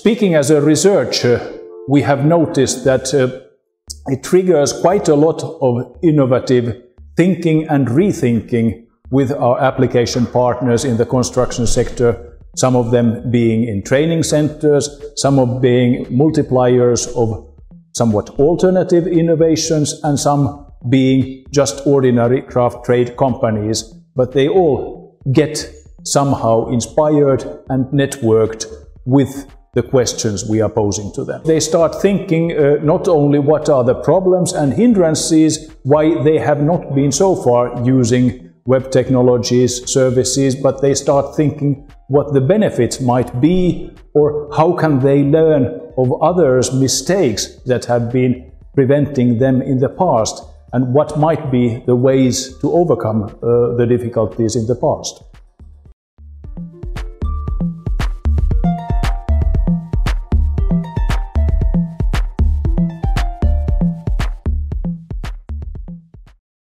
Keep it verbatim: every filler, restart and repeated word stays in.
Speaking as a researcher, we have noticed that uh, it triggers quite a lot of innovative thinking and rethinking with our application partners in the construction sector, some of them being in training centers, some of being multipliers of somewhat alternative innovations, and some being just ordinary craft trade companies, but they all get somehow inspired and networked with the questions we are posing to them. They start thinking uh, not only what are the problems and hindrances, why they have not been so far using web technologies, services, but they start thinking what the benefits might be, or how can they learn of others' mistakes that have been preventing them in the past, and what might be the ways to overcome uh, the difficulties in the past.